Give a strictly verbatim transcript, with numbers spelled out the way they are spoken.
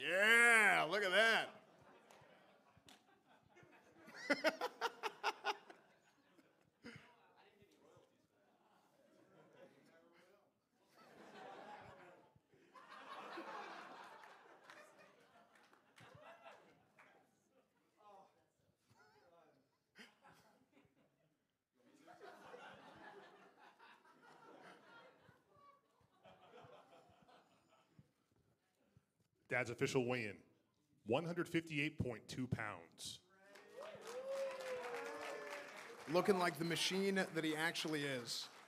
Yeah, look at that. Dad's official weigh-in, one hundred fifty-eight point two pounds. Looking like the machine that he actually is.